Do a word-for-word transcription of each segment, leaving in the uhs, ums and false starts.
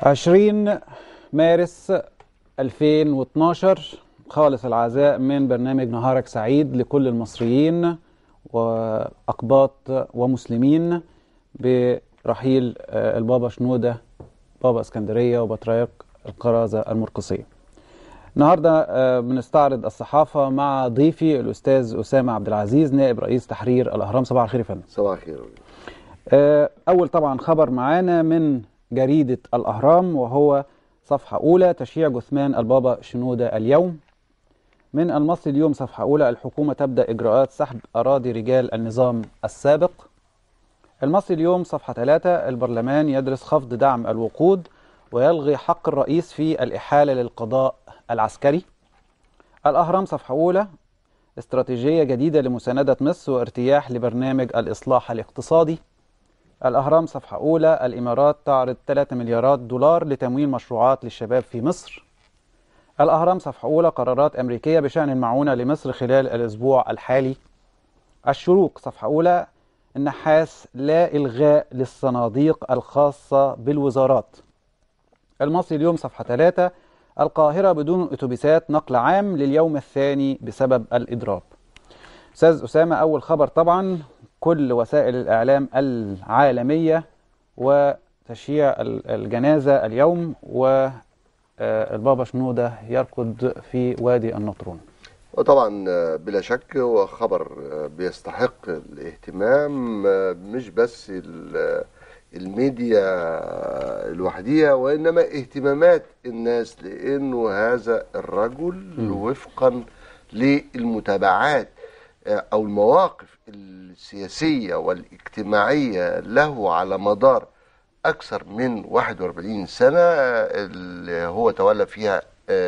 عشرين مارس ألفين واثناشر، خالص العزاء من برنامج نهارك سعيد لكل المصريين وأقباط ومسلمين برحيل البابا شنودة بابا اسكندرية وبطريرك الكرازة المرقسية. النهارده بنستعرض الصحافة مع ضيفي الأستاذ أسامة عبد العزيز نائب رئيس تحرير الأهرام. صباح الخير يا فندم. صباح الخير. أول طبعا خبر معانا من جريدة الأهرام، وهو صفحة أولى: تشييع جثمان البابا شنودة اليوم. من المصري اليوم صفحة أولى: الحكومة تبدأ إجراءات سحب أراضي رجال النظام السابق. المصري اليوم صفحة ثلاثة: البرلمان يدرس خفض دعم الوقود ويلغي حق الرئيس في الإحالة للقضاء العسكري. الأهرام صفحة أولى: استراتيجية جديدة لمساندة مصر وارتياح لبرنامج الإصلاح الاقتصادي. الأهرام صفحة أولى: الإمارات تعرض ثلاثة مليارات دولار لتمويل مشروعات للشباب في مصر. الأهرام صفحة أولى: قرارات أمريكية بشأن المعونة لمصر خلال الأسبوع الحالي. الشروق صفحة أولى: النحاس لا إلغاء للصناديق الخاصة بالوزارات. المصري اليوم صفحة ثلاثة: القاهرة بدون أتوبيسات نقل عام لليوم الثاني بسبب الإضراب. أستاذ أسامة، أول خبر طبعا كل وسائل الإعلام العالمية وتشييع الجنازة اليوم والبابا شنودة يركض في وادي النطرون. وطبعا بلا شك هو خبر بيستحق الاهتمام، مش بس الميديا لوحدها وإنما اهتمامات الناس، لأنه هذا الرجل م. وفقا للمتابعات أو المواقف السياسية والاجتماعية له على مدار أكثر من واحد وأربعين سنة اللي هو تولى فيها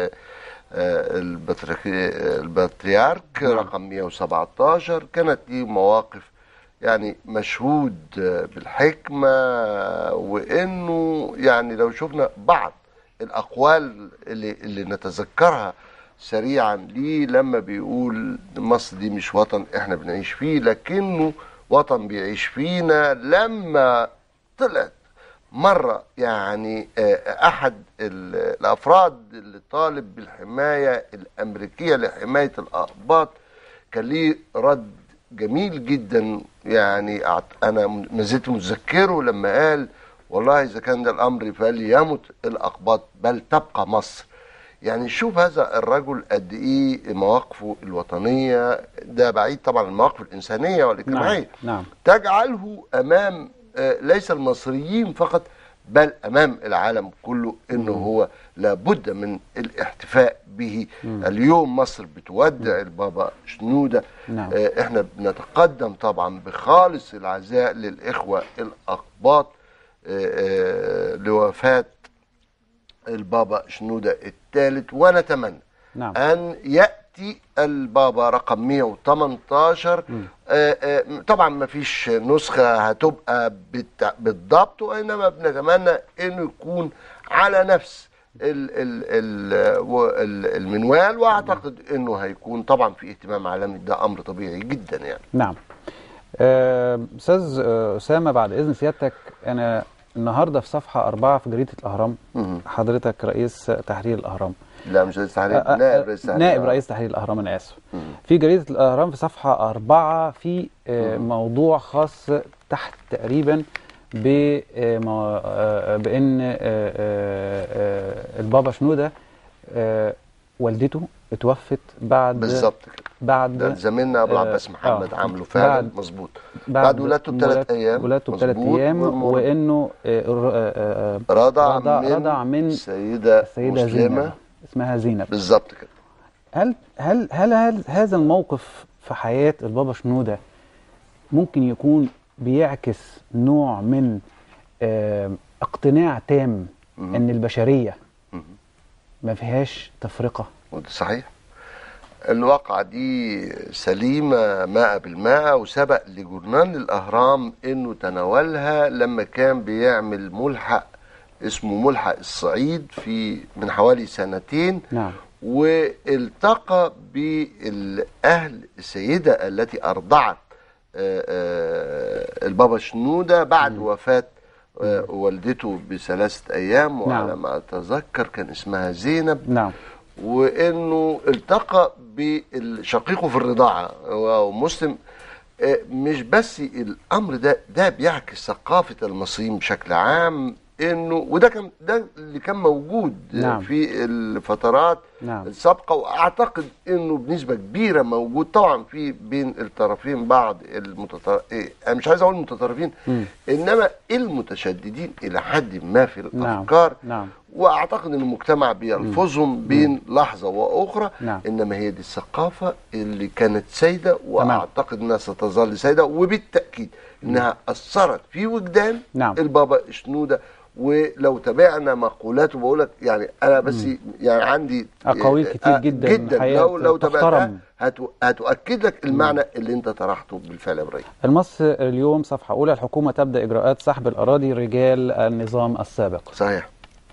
البطريرك رقم مئة وسبعة عشر، كانت دي مواقف يعني مشهود بالحكمة، وإنه يعني لو شفنا بعض الأقوال اللي, اللي نتذكرها سريعا ليه لما بيقول مصر دي مش وطن احنا بنعيش فيه لكنه وطن بيعيش فينا، لما طلعت مرة يعني احد الافراد اللي طالب بالحماية الامريكية لحماية الاقباط كان ليه رد جميل جدا، يعني انا ما زلت متذكره لما قال والله اذا كان ده الامر فليمت الاقباط بل تبقى مصر. يعني شوف هذا الرجل قد ايه مواقفه الوطنيه، ده بعيد طبعا المواقف الانسانيه والاجتماعيه، نعم. نعم. تجعله امام ليس المصريين فقط بل امام العالم كله انه م. هو لابد من الاحتفاء به. م. اليوم مصر بتودع م. البابا شنودة. نعم. احنا بنتقدم طبعا بخالص العزاء للاخوه الاقباط لوفاه البابا شنودة الثالث، ونتمنى نعم. أن يأتي البابا رقم مئة وثمانية عشر. آآ آآ طبعا ما فيش نسخة هتبقى بالضبط، وإنما بنتمنى أنه يكون على نفس ال ال ال المنوال، وأعتقد أنه هيكون طبعا في اهتمام عالمي، ده أمر طبيعي جدا يعني. نعم. أستاذ أسامة، بعد إذن سيادتك، أنا النهارده في صفحة أربعة في جريدة الأهرام، حضرتك رئيس تحرير الأهرام. لا مش رئيس تحرير، نائب رئيس تحرير نائب رئيس تحرير الأهرام، أنا آسف. في جريدة الأهرام في صفحة أربعة في موضوع خاص تحت تقريبا بأن البابا شنودة والدته اتوفت بعد بالظبط كده، بعد ده زميلنا ابو العباس محمد آه عامله فعلا مظبوط، بعد, بعد ولادته بثلاث ايام ولادته بثلاث ايام وانه رضع من, رضع من سيده, السيدة مسلمه زينب. اسمها زينب بالظبط كده. هل هل هل هذا الموقف في حياه البابا شنودة ممكن يكون بيعكس نوع من اقتناع تام م- ان البشريه م- ما فيهاش تفرقه؟ صحيح، الواقعة دي سليمة مائة بالمائة، وسبق لجورنال الأهرام إنه تناولها لما كان بيعمل ملحق اسمه ملحق الصعيد في من حوالي سنتين. نعم. والتقى بالأهل السيدة التي أرضعت البابا شنودة بعد م. وفاة آه، والدته بثلاثة أيام، وعلى نعم. ما أتذكر كان اسمها زينب. نعم. وإنه التقى بشقيقه في الرضاعة ومسلم. آه، مش بس الأمر ده ده بيعكس ثقافة المصريين بشكل عام، انه وده كان ده اللي كان موجود نعم. في الفترات نعم. السابقه، واعتقد انه بنسبه كبيره موجود طبعا في بين الطرفين بعض المتطر... إيه انا مش عايز اقول المتطرفين، مم. انما المتشددين الى حد ما في نعم. الافكار. نعم. واعتقد ان المجتمع بيلفظهم بين لحظه واخرى. نعم. انما هي دي الثقافه اللي كانت سيده، واعتقد انها ستظل سيده، وبالتاكيد انها اثرت في وجدان نعم. البابا شنوده. ولو تابعنا مقولاته، بقول لك يعني انا بس يعني عندي اقاويل كتير جدا جدا لو لو تابعتها تحترم. هتو هتؤكد لك المعنى اللي انت طرحته بالفعل يا ابراهيم. المصري اليوم صفحه اولى: الحكومه تبدا اجراءات سحب الاراضي رجال النظام السابق. صحيح.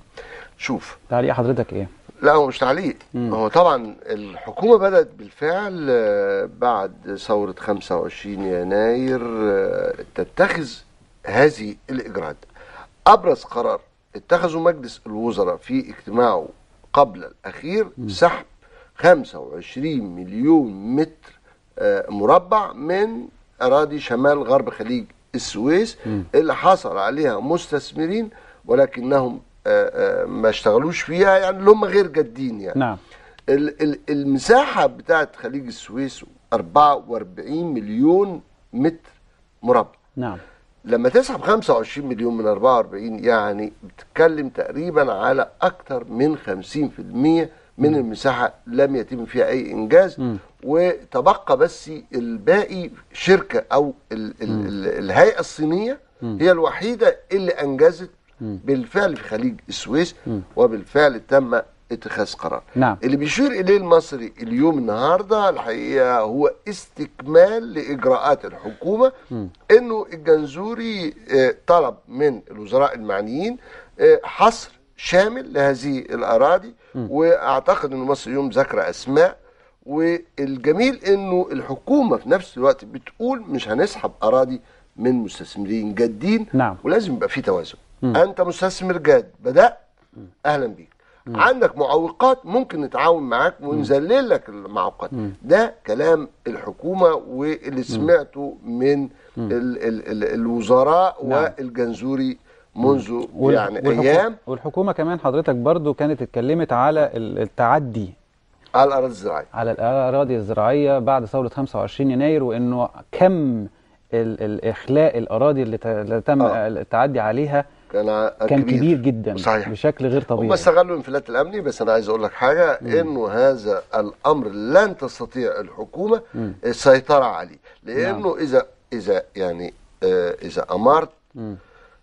شوف تعليق حضرتك ايه؟ لا هو مش تعليق، مم. هو طبعا الحكومه بدات بالفعل آه، بعد ثوره خمسة وعشرين يناير آه، تتخذ هذه الاجراءات. ابرز قرار اتخذه مجلس الوزراء في اجتماعه قبل الاخير سحب خمسة وعشرين مليون متر آه، مربع من اراضي شمال غرب خليج السويس م. اللي حصل عليها مستثمرين ولكنهم آه، آه، ما اشتغلوش فيها، يعني اللي هم غير جادين يعني. نعم. ال- ال- المساحه بتاعت خليج السويس أربعة وأربعين مليون متر مربع. نعم. لما تسحب خمسة وعشرين مليون من أربعة وأربعين يعني بتتكلم تقريبا على اكتر من خمسين في المية من المساحه لم يتم فيها اي انجاز. م. وتبقى بس الباقي شركه او ال ال ال الهيئه الصينيه م. هي الوحيده اللي انجزت م. بالفعل في خليج السويس، م. وبالفعل تم اتخاذ قرار. نعم. اللي بيشير اليه المصري اليوم النهارده الحقيقه هو استكمال لاجراءات الحكومه. م. انه الجنزوري آه، طلب من الوزراء المعنيين آه، حصر شامل لهذه الاراضي. م. واعتقد ان مصر اليوم ذكر اسماء، والجميل انه الحكومه في نفس الوقت بتقول مش هنسحب اراضي من مستثمرين جادين. نعم. ولازم يبقى في توازن. م. انت مستثمر جاد بدأت، اهلا بيك. م. عندك معوقات ممكن نتعاون معاك ونذلل لك المعوقات. م. ده كلام الحكومه واللي سمعته من ال ال ال الوزراء. نعم. والجنزوري منذ وال- يعني والحكو- ايام والحكومه كمان حضرتك برضو كانت اتكلمت على ال- التعدي على الاراضي الزراعيه. على الاراضي الزراعيه بعد ثوره خمسة وعشرين يناير، وانه كم ال- الاخلاء الاراضي اللي ت- اللي تم آه. التعدي عليها كان ع- كان كبير, كبير جدا. صحيح. بشكل غير هم طبيعي. استغلوا الانفلات الامني. بس انا عايز اقول لك حاجه، مم. انه هذا الامر لن تستطيع الحكومه مم. السيطره عليه، لانه نعم. اذا اذا يعني آه اذا امرت مم.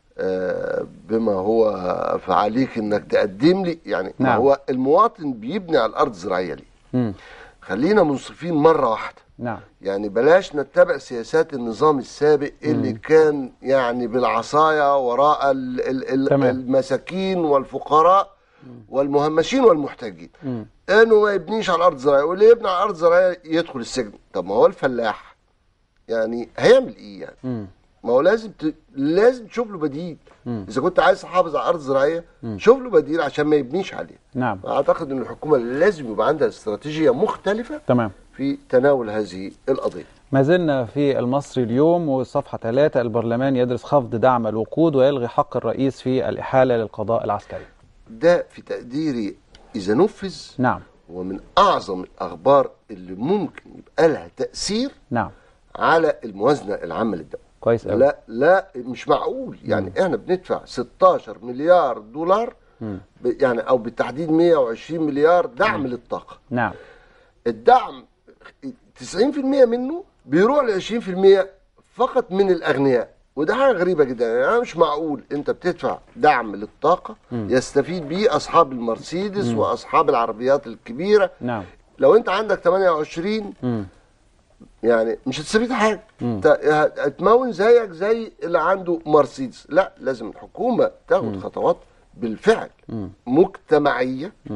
آه بما هو فعليك انك تقدم لي، يعني ما نعم. هو المواطن بيبني على الارض الزراعيه ليه. مم. خلينا منصفين مره واحده. نعم. يعني بلاش نتبع سياسات النظام السابق اللي مم. كان يعني بالعصاية وراء ال ال ال تمام. المساكين والفقراء والمهمشين والمحتاجين. مم. انه ما يبنيش على الارض الزراعيه، واللي يبني على الارض الزراعيه يدخل السجن. طب ما هو الفلاح يعني هيعمل ايه يعني؟ مم. ما هو لازم ت... لازم تشوف له بديل. مم. اذا كنت عايز تحافظ على الارض الزراعيه مم. شوف له بديل عشان ما يبنيش عليه. نعم. اعتقد ان الحكومه لازم يبقى عندها استراتيجيه مختلفه تمام. في تناول هذه القضيه. ما زلنا في المصري اليوم وصفحة ثلاثة: البرلمان يدرس خفض دعم الوقود ويلغي حق الرئيس في الإحالة للقضاء العسكري. ده في تقديري إذا نفذ نعم. هو من أعظم الأخبار اللي ممكن يبقى لها تأثير نعم. على الموازنة العامة للدولة. كويس أوي. لا لا مش معقول يعني. احنا بندفع ستاشر مليار دولار مم. ب- يعني او بالتحديد مية وعشرين مليار دعم للطاقة. نعم. الدعم تسعين في المية منه بيروح ل عشرين في المية فقط من الأغنياء، وده حاجة غريبة جدا. يعني مش معقول انت بتدفع دعم للطاقة مم. يستفيد بيه أصحاب المرسيدس مم. وأصحاب العربيات الكبيرة. نعم. لو انت عندك تمانية وعشرين مم. يعني مش هتستفيد حاجه. مم. انت هتمون زيك زي اللي عنده مرسيدس. لا، لازم الحكومه تاخد مم. خطوات بالفعل مم. مجتمعيه مم.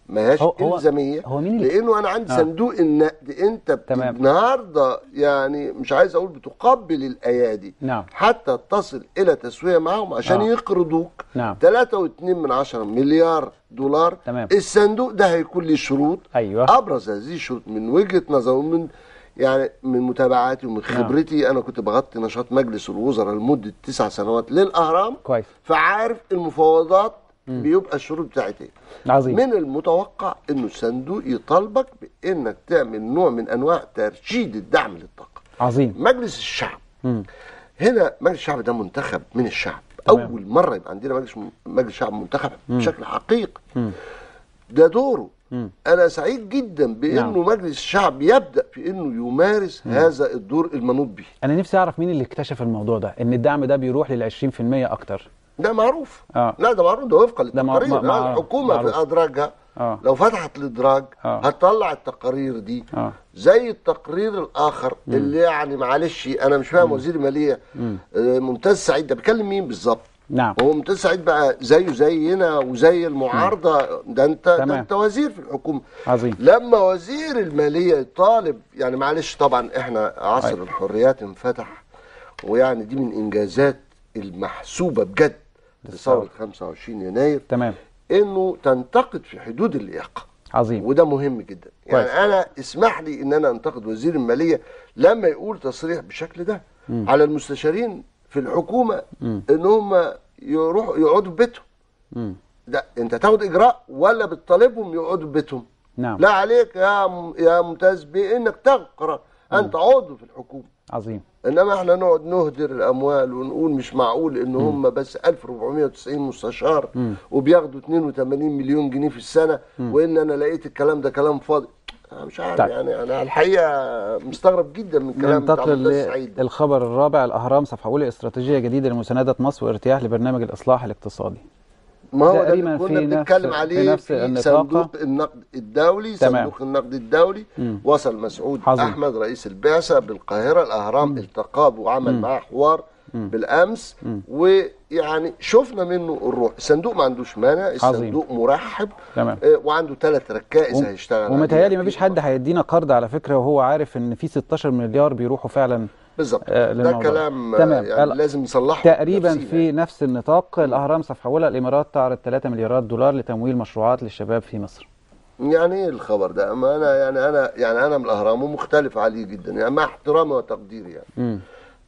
ما هياش هو هو الزاميه، هو مين اللي لانه انا عندي آه. صندوق النقد. انت بت- تمام. النهارده يعني مش عايز اقول بتقبل الايادي نعم. حتى تصل الى تسويه معهم عشان آه. يقرضوك نعم. ثلاثة واتنين من عشرة مليار دولار. تمام. الصندوق ده هيكون له شروط. ايوه. ابرز هذه الشروط من وجهه نظري ومن يعني من متابعاتي ومن خبرتي، انا كنت بغطي نشاط مجلس الوزراء لمده تسع سنوات للاهرام، كويس. فعارف المفاوضات بيبقى الشروط بتاعتها. عظيم. من المتوقع انه الصندوق يطالبك بانك تعمل نوع من انواع ترشيد الدعم للطاقه. عظيم. مجلس الشعب مم. هنا، مجلس الشعب ده منتخب من الشعب. تمام. اول مره يبقى عندنا مجلس مجلس شعب منتخب مم. بشكل حقيقي. مم. ده دوره. مم. انا سعيد جدا بانه نعم. مجلس الشعب يبدا في انه يمارس مم. هذا الدور المنوط به. انا نفسي اعرف مين اللي اكتشف الموضوع ده، ان الدعم ده بيروح لل عشرين في المية اكتر. ده معروف. آه. لا ده معروف، ده وفقا ده مع- للتقارير. مع- مع- الحكومه معروف. في ادراجها اه لو فتحت الادراج آه. هتطلع التقارير دي اه زي التقرير الاخر مم. اللي يعني معلش انا مش فاهم. مم. وزير الماليه مم. آه، ممتاز سعيد ده بيكلم مين بالظبط؟ نعم. هو ممتاز سعيد بقى زيه زينا وزي المعارضه. ده انت تمام. ده انت وزير في الحكومه. عظيم. لما وزير الماليه يطالب، يعني معلش طبعا احنا عصر أيوة. الحريات انفتح، ويعني دي من انجازات المحسوبه بجد لثوره خمسة وعشرين يناير، تمام. انه تنتقد في حدود اللياقه. عظيم. وده مهم جدا. يعني كويس. انا اسمح لي ان انا انتقد وزير الماليه لما يقول تصريح بالشكل ده مم. على المستشارين في الحكومه مم. ان هم يروحوا يقعدوا في بيتهم. مم. ده انت تاخد اجراء ولا بتطالبهم يقعدوا في بيتهم؟ نعم. لا عليك يا م- يا ممتاز بانك تاخد قرار. انت عضو في الحكومه. عظيم. انما احنا نقعد نهدر الاموال ونقول مش معقول ان هم بس ألف وأربعمائة وتسعين مستشار مم. وبياخدوا اتنين وتمانين مليون جنيه في السنه، مم. وان انا لقيت الكلام ده كلام فاضي. انا مش عارف. طيب. يعني انا الحقيقه مستغرب جدا من كلام بتاع ننتقل ممتاز سعيد ده. للخبر الرابع. الأهرام صفحة أولى: استراتيجية جديدة لمساندة مصر وارتياح لبرنامج الإصلاح الاقتصادي. ما هو ده تقريباً اللي كنا في بنتكلم نفس- عليه في نفس في النطاق. صندوق النقد الدولي. تمام. صندوق النقد الدولي مم. وصل مسعود عظيم. احمد رئيس البعثه بالقاهره. الاهرام مم. التقاه وعمل مم. معاه حوار مم. بالامس، مم. ويعني شفنا منه الروح. الصندوق ما عندوش مانع، عظيم. الصندوق مرحب. تمام. آه، وعنده ثلاث ركائز وم- هيشتغل ومتهيألي عليها. مفيش حد هيدينا قرض على فكرة وهو عارف إن في ستاشر مليار بيروحوا فعلا. بالظبط. آه، ده للموضوع. كلام آه، تمام. يعني ال- لازم نصلحه تقريبا نفسينا في يعني. نفس النطاق. الأهرام صفحة أولى: الإمارات تعرض ثلاثة مليارات دولار لتمويل مشروعات للشباب في مصر. يعني ايه الخبر ده؟ اما انا يعني انا يعني انا من الاهرام ومختلف عليه جدا، يعني مع احترامي وتقديري. يعني مم.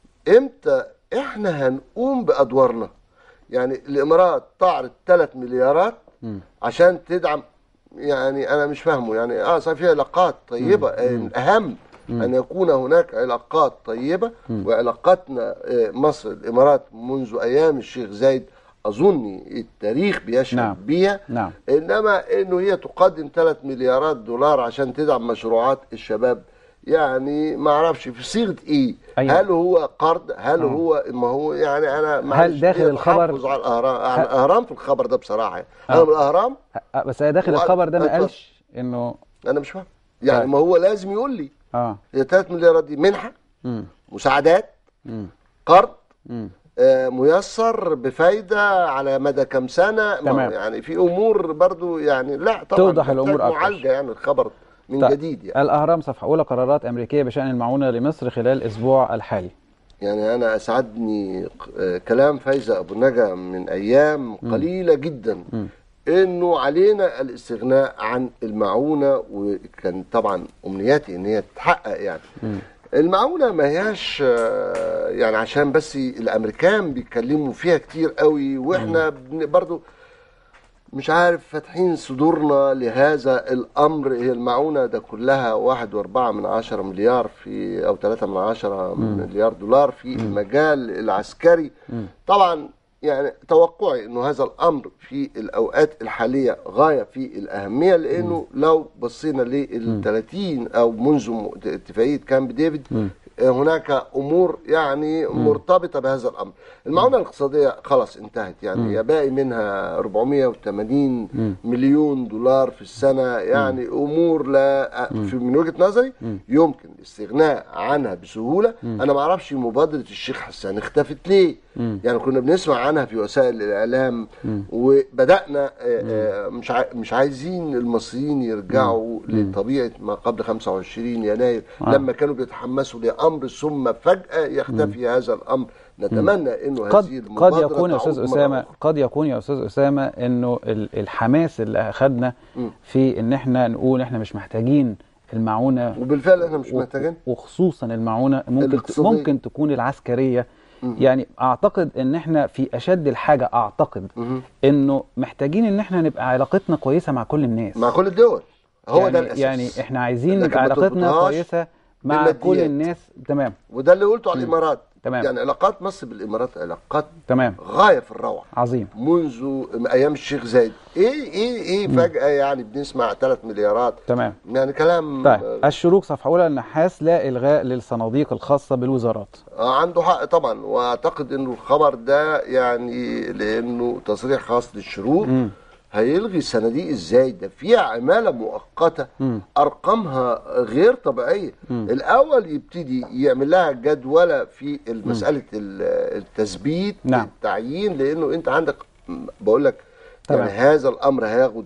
امتى احنا هنقوم بادوارنا؟ يعني الامارات تعرض ثلاث مليارات مم. عشان تدعم. يعني انا مش فاهمه. يعني اه صار في علاقات طيبه. آه، الاهم مم. ان يكون هناك علاقات طيبه. مم. وعلاقاتنا آه، مصر الامارات منذ ايام الشيخ زايد اظني التاريخ بيشهد نعم. بيها. نعم. انما انه هي تقدم ثلاث مليارات دولار عشان تدعم مشروعات الشباب، يعني ما اعرفش في صيغه ايه. أيوة. هل هو قرض؟ هل آه. هو ما هو يعني انا معلش داخل ليه الخبر- تحفظ على الاهرام على هل- الاهرام في الخبر ده بصراحه. آه. انا من الاهرام أه، بس هي داخل وقال- الخبر ده ما اتفضل. قالش إنه انا مش فاهم. يعني طيب. ما هو لازم يقول لي آه هي ثلاث مليارات دي منحه، مم. مساعدات، مم. قرض مم. آه، ميسر بفايده على مدى كام سنه. ما هو تمام. يعني في امور برضو يعني لا طبعا توضح تحتاج الأمور أكتر. معالجه. يعني الخبر من طيب. جديد. يعني الأهرام صفحة أولى: قرارات أمريكية بشأن المعونة لمصر خلال الأسبوع الحالي. يعني أنا أسعدني ق- كلام فايزة أبو النجا من أيام قليلة جدا مم. إنه علينا الاستغناء عن المعونة، وكان طبعا أمنياتي إن هي تتحقق. يعني مم. المعونة ما هياش آه، يعني عشان بس الأمريكان بيتكلموا فيها كتير قوي، وإحنا بن- برضو مش عارف فاتحين صدورنا لهذا الامر. هي المعونه ده كلها واحد واربعة من عشرة مليار في او ثلاثة من عشرة مليار دولار في المجال العسكري. مم. طبعا يعني توقعي انه هذا الامر في الاوقات الحاليه غايه في الاهميه، لانه لو بصينا لل ثلاثين او منذ م- اتفاقيه كامب ديفيد مم. هناك امور يعني مرتبطه بهذا الامر. المعونه الاقتصاديه خلاص انتهت. يعني يا باقي منها أربعمائة وثمانين مليون دولار في السنه. يعني امور لا في من وجهه نظري يمكن الاستغناء عنها بسهوله. انا ما اعرفش مبادره الشيخ حسان اختفت ليه. مم. يعني كنا بنسمع عنها في وسائل الاعلام. مم. وبدانا آه مش مش عايزين المصريين يرجعوا مم. لطبيعه ما قبل خمسة وعشرين يناير آه. لما كانوا بيتحمسوا لامر ثم فجاه يختفي مم. هذا الامر. نتمنى انه قد هذه قد يكون يا استاذ اسامه قد يكون يا استاذ اسامه انه الحماس اللي اخذنا في ان احنا نقول احنا مش محتاجين المعونه، وبالفعل احنا مش محتاجين، وخصوصا المعونه ممكن ممكن تكون العسكريه. مم. يعني اعتقد ان احنا في اشد الحاجه، اعتقد مم. انه محتاجين ان احنا نبقى علاقتنا كويسه مع كل الناس، مع كل الدول. هو يعني ده الاساس. يعني احنا عايزين نبقى علاقتنا كويسه مع كل الناس. تمام. وده اللي قلته على الامارات. تمام. يعني علاقات مصر بالامارات علاقات تمام غايه في الروعه. عظيم. منذ ايام الشيخ زايد. ايه ايه ايه فجاه يعني بنسمع ثلاث مليارات. تمام. يعني كلام. طيب آه الشروق صفحه اولى النحاس لا الغاء للصناديق الخاصه بالوزارات. آه عنده حق طبعا، واعتقد انه الخبر ده يعني لانه تصريح خاص للشروق. م. هيلغي الصناديق ازاي؟ ده فيها عماله مؤقته م. ارقامها غير طبيعيه. م. الاول يبتدي يعمل لها جدوله في مساله التثبيت. نعم. التعيين، لانه انت عندك بقول لك يعني هذا الامر هياخد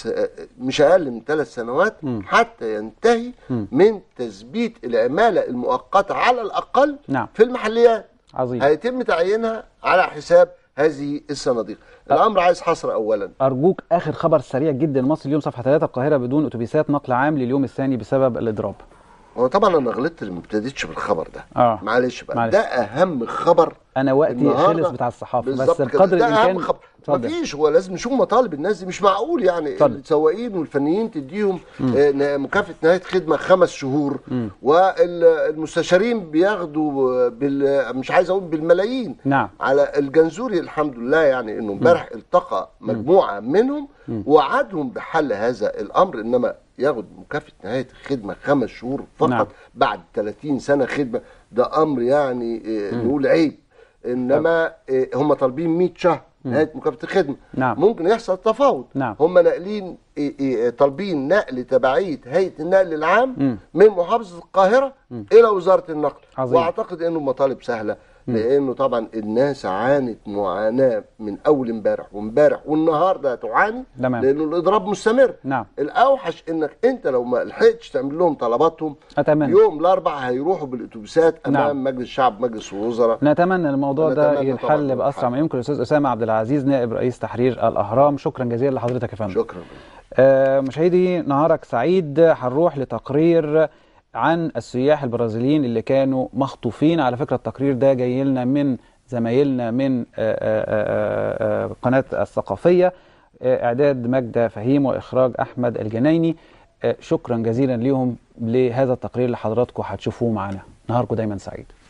مش اقل من ثلاث سنوات م. حتى ينتهي م. من تثبيت العماله المؤقته على الاقل. نعم. في المحليات. عظيم. هيتم تعيينها على حساب هذه الصناديق. الامر عايز حصر اولا. ارجوك اخر خبر سريع جدا. مصر اليوم صفحه ثلاثة القاهره بدون اتوبيسات نقل عام لليوم الثاني بسبب الاضراب. هو طبعا انا غلطت اللي ما ابتديتش بالخبر ده. اه معلش بقى. معلش. ده اهم خبر. انا وقتي خلص بتاع الصحافه، بس بقدر الامكان مفيش. هو لازم نشوف مطالب الناس دي. مش معقول يعني فضل. السواقين والفنيين تديهم آه مكافاه نهايه خدمه خمس شهور م. والمستشارين بياخدوا بال مش عايز اقول بالملايين. نعم. على الجنزوري الحمد لله يعني انه امبارح التقى مجموعه م. منهم ووعدهم بحل هذا الامر، انما ياخد مكافاه نهايه خدمه خمس شهور فقط. نعم. بعد ثلاثين سنه خدمه، ده امر يعني آه نقول عيب. انما آه هم طالبين مئة شهر نهايه مكافاه الخدمه. نعم. ممكن يحصل تفاوض. نعم. هم ناقلين طالبين نقل تبعيه هيئه النقل العام م. من محافظه القاهره م. الى وزاره النقل. عظيم. واعتقد انه مطالب سهله م. لانه طبعا الناس عانت معاناه من اول امبارح وامبارح والنهارده تعاني. تمام. لانه الاضراب مستمر. نعم. الاوحش انك انت لو ما لحقتش تعمل لهم طلباتهم أتمنى. يوم الاربعاء هيروحوا بالاتوبيسات امام نعم. مجلس الشعب مجلس الوزراء. نتمنى الموضوع ده ينحل باسرع ما يمكن. الاستاذ اسامه عبد العزيز نائب رئيس تحرير الاهرام، شكرا جزيلا لحضرتك يا فندم. شكرا. آه مشاهدي نهارك سعيد. هنروح لتقرير عن السياح البرازيليين اللي كانوا مخطوفين. على فكرة التقرير ده جاي لنا من زمايلنا من آآ آآ آآ قناة الثقافية، إعداد مجدة فهيم وإخراج أحمد الجنايني. شكرا جزيلا ليهم لهذا التقرير اللي حضراتكم هتشوفوه معنا. نهاركم دايما سعيد.